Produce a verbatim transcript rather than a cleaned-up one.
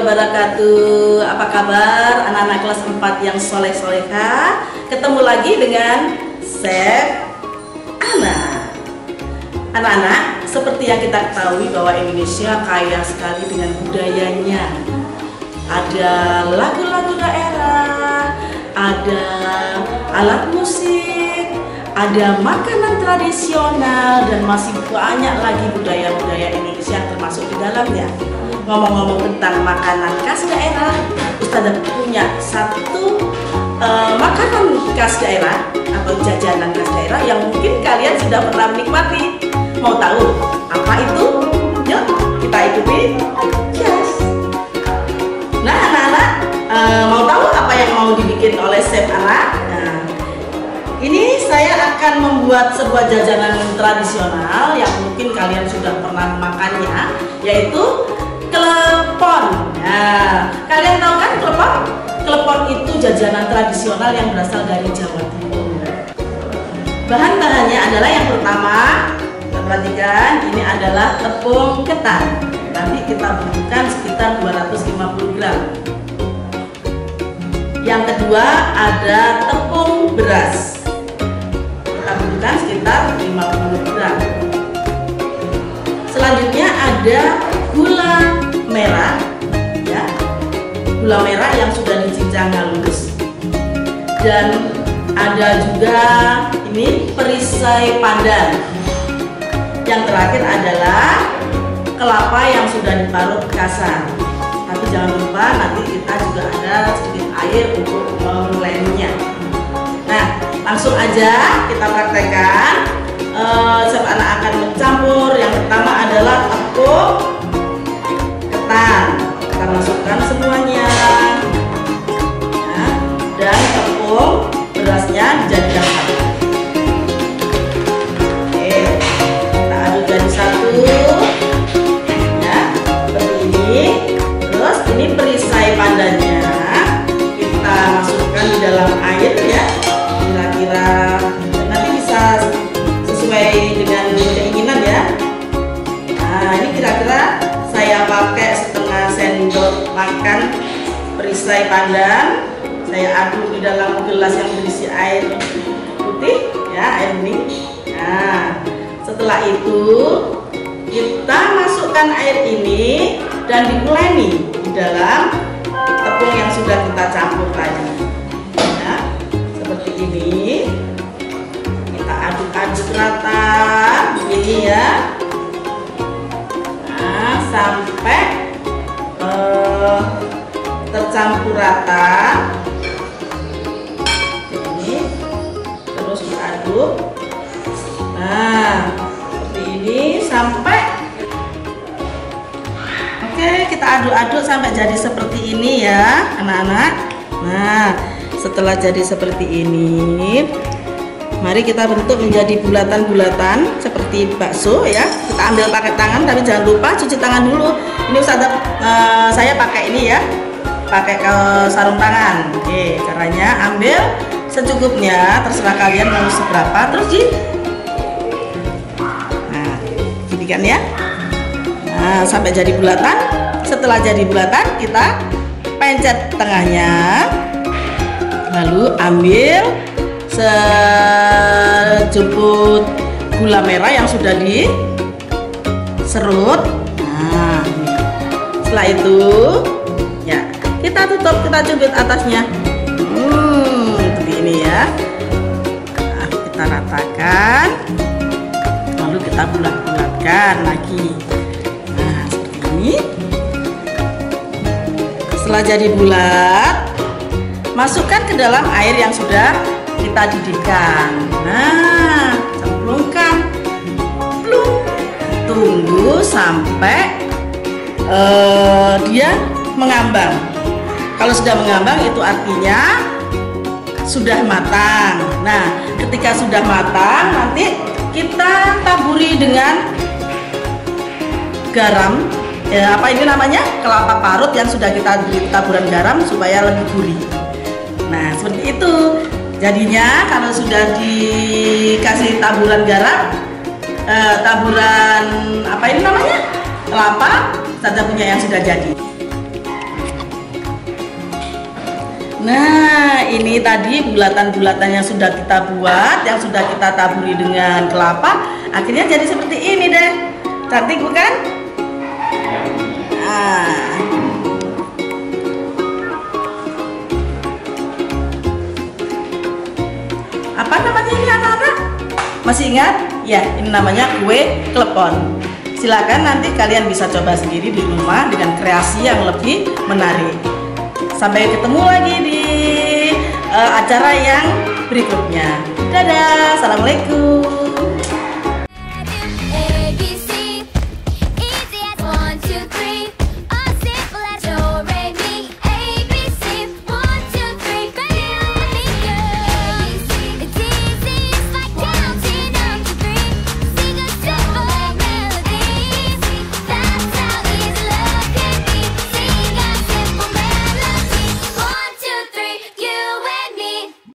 wabarakatuh. Apa kabar anak-anak kelas empat yang soleh-soleha? Ketemu lagi dengan Chef Ana. Anak-anak, seperti yang kita ketahui bahwa Indonesia kaya sekali dengan budayanya. Ada lagu-lagu daerah, ada alat musik, ada makanan tradisional, dan masih banyak lagi budaya-budaya Indonesia yang termasuk di dalamnya. Ngomong-ngomong tentang makanan khas daerah, Ustazah punya satu uh, makanan khas daerah atau jajanan khas daerah yang mungkin kalian sudah pernah menikmati. Mau tahu apa itu? Yuk kita ikuti. Yes. Nah anak-anak, uh, mau tahu apa yang mau dibikin oleh Chef Ana? Nah, ini saya akan membuat sebuah jajanan tradisional yang mungkin kalian sudah pernah makannya, yaitu klepon. Nah, kalian tahu kan klepon? Klepon itu jajanan tradisional yang berasal dari Jawa Timur. Bahan-bahannya adalah yang pertama, kita perhatikan, ini adalah tepung ketan. Nanti kita butuhkan sekitar dua ratus lima puluh gram. Yang kedua ada tepung beras. Kita butuhkan sekitar lima puluh gram. Selanjutnya ada gula merah, ya, gula merah yang sudah dicincang halus, dan ada juga ini perisai pandan. Yang terakhir adalah kelapa yang sudah diparut kasar. Tapi jangan lupa nanti kita juga ada sedikit air untuk mengeleninya. Nah, langsung aja kita praktekkan. Uh, Chef Ana akan mencampur. Yang pertama adalah tepung ketan, kita masukkan semuanya, nah, dan tepung berasnya dijadikan satu. Oke, kita aduk jadi satu, ya, seperti ini. Terus ini perisai pandannya kita masukkan di dalam air, ya, kira-kira nanti bisa sesuai dengan keinginan, ya. Nah, ini kira-kira saya pakai setengah sendok makan perisai pandan. Saya aduk di dalam gelas yang berisi air putih, ya, air bening. Nah, setelah itu kita masukkan air ini dan diuleni di dalam tepung yang sudah kita campur tadi. Ya, seperti ini. Kita aduk-aduk rata, begini, ya. Sampai uh, tercampur rata ini, terus diaduk. Nah, seperti ini sampai, oke, kita aduk-aduk sampai jadi seperti ini, ya anak-anak. Nah, setelah jadi seperti ini, mari kita bentuk menjadi bulatan-bulatan seperti bakso, ya. Kita ambil pakai tangan, tapi jangan lupa cuci tangan dulu. Ini Ustazah, uh, saya pakai ini, ya, pakai ke sarung tangan. Oke, caranya ambil secukupnya, terserah kalian mau seberapa. Terus di, nah, gini kan, ya. Nah, sampai jadi bulatan. Setelah jadi bulatan, kita pencet tengahnya, lalu ambil sejumput gula merah yang sudah diserut. Nah, setelah itu, ya, kita tutup, kita cubit atasnya. Hmm, seperti ini, ya. Nah, kita ratakan, lalu kita bulat-bulatkan lagi. Nah, seperti ini. Setelah jadi bulat, masukkan ke dalam air yang sudah kita didihkan. Nah, cemplungkan, plung. Tunggu sampai uh, dia mengambang. Kalau sudah mengambang itu artinya sudah matang. Nah, ketika sudah matang, nanti kita taburi dengan garam. Ya, apa ini namanya? Kelapa parut yang sudah kita beri taburan garam supaya lebih gurih. Nah, seperti itu. Jadinya kalau sudah dikasih taburan garam, eh, taburan apa ini namanya? Kelapa, Ustazah punya yang sudah jadi. Nah, ini tadi bulatan-bulatan yang sudah kita buat, yang sudah kita taburi dengan kelapa, akhirnya jadi seperti ini deh. Cantik bukan? Nah. Apa namanya ini anak-anak? Masih ingat? Ya, ini namanya kue klepon. Silakan nanti kalian bisa coba sendiri di rumah dengan kreasi yang lebih menarik. Sampai ketemu lagi di uh, acara yang berikutnya. Dadah, assalamualaikum.